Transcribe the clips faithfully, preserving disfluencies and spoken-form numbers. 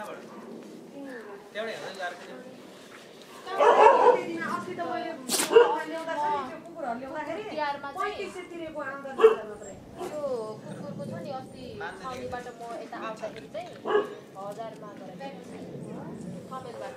त्यहाँबाट हेर्दै गएर अस्ति त मैले ल्याउँदा छ नि त्यो कुकुरहरू ल्याउँदाखेरि तिहारमा चाहिँ पैँतिस सय तिरेको आउँदा मात्रै त्यो कुकुरको छ नि अस्ति छाउनीबाट म यता आउँदाखेरि चाहिँ हजारमा गरेर कमेलबाट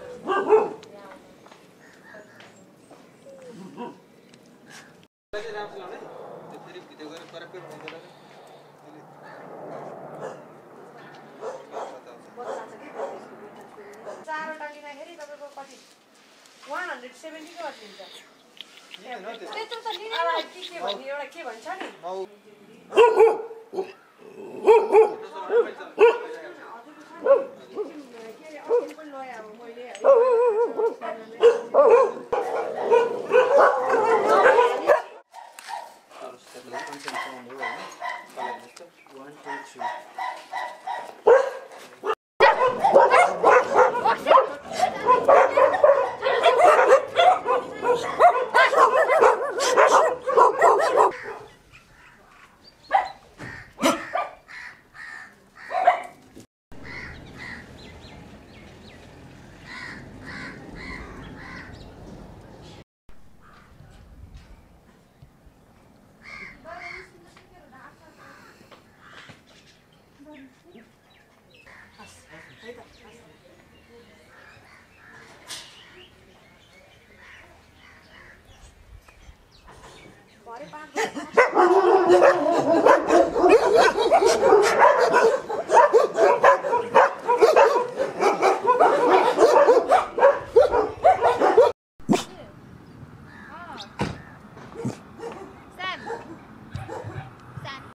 चारवटा लिँदाखेरि तपाईँको कति वान हन्ड्रेड सेभेन्टीको लिन्छ त्यत्रो त लिनु के के भन्ने एउटा के भन्छ नि